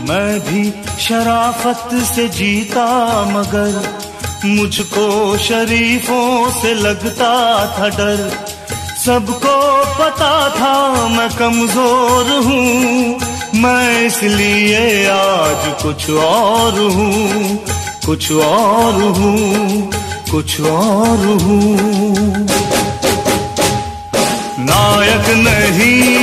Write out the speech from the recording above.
मैं भी शराफत से जीता मगर मुझको शरीफों से लगता था डर। सबको पता था मैं कमजोर हूँ, मैं इसलिए आज कुछ और हूँ, कुछ और हूँ, कुछ और हूँ। नायक नहीं